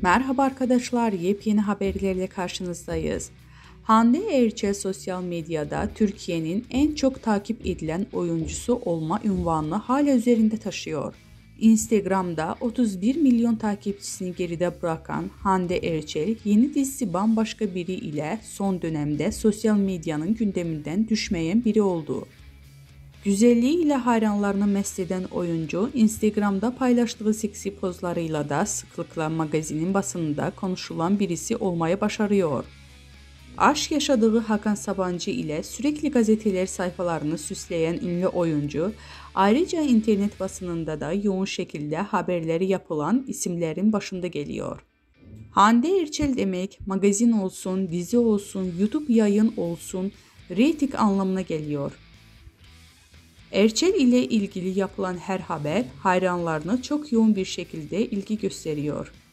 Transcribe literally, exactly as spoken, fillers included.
Merhaba arkadaşlar, yepyeni haberlerle karşınızdayız. Hande Erçel sosyal medyada Türkiye'nin en çok takip edilen oyuncusu olma unvanını hala üzerinde taşıyor. Instagram'da otuz bir milyon takipçisini geride bırakan Hande Erçel, yeni dizisi Bambaşka Biri ile son dönemde sosyal medyanın gündeminden düşmeyen biri oldu. Güzelliğiyle hayranlarını mest eden oyuncu, Instagram'da paylaştığı seksi pozlarıyla da sıklıkla magazinin basınında konuşulan birisi olmayı başarıyor. Aşk yaşadığı Hakan Sabancı ile sürekli gazeteler sayfalarını süsleyen ünlü oyuncu, ayrıca internet basınında da yoğun şekilde haberleri yapılan isimlerin başında geliyor. Hande Erçel demek, magazin olsun, dizi olsun, YouTube yayın olsun, reyting anlamına geliyor. Erçel ile ilgili yapılan her haber hayranlarına çok yoğun bir şekilde ilgi gösteriyor.